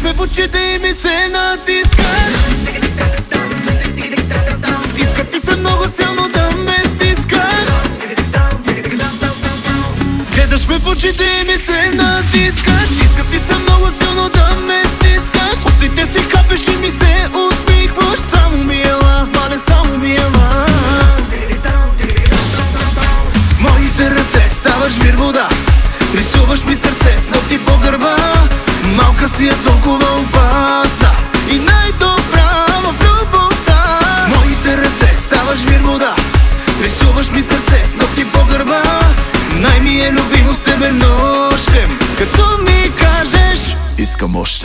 ме в очите и ми се натискаш. Иска ти се много силно да ме стискаш. Гледаш ме в очите и ми се натискаш. Иска ти се много силно да ме стискаш. Устите си капеш и ми се усмихваш. Само ми ела, мале, само ми ела. Моите ръце ставаш вир вода. Рисуваш ми сърце с ногти по гърба. Малка си е толкова опасна и най-добра в любовта. Моите ръце ставаш вир вода. Рисуваш ми сърце с ногти по гърба. Най-ми е любимо с тебе нощем. Като ми кажеш искам още.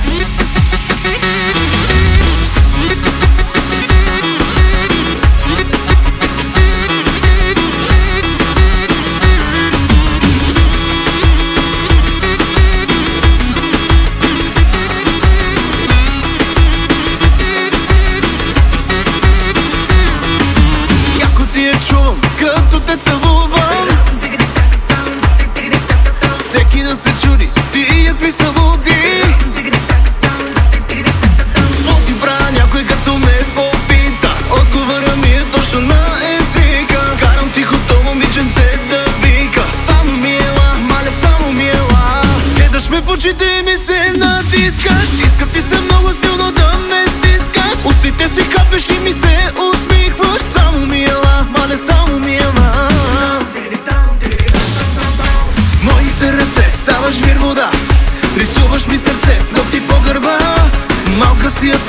Чувам, като те целувам. Всеки да се чуди, тия какви са луди. Какво ти правя някой като ме попита? Отговора ми е точно на езика. Карам тихото момиченце да вика. Само ми ела, мале, само ми ела. Гледаш ме в очите и ми се натискаш. Иска ти се много силно да ме стискаш. Устите си капеш и ми се усмихваш. Само ми ела, мале, само ми ела. Моите ръце ставаш вир вода. Рисуваш ми сърце с ногти по гърба. Малка си е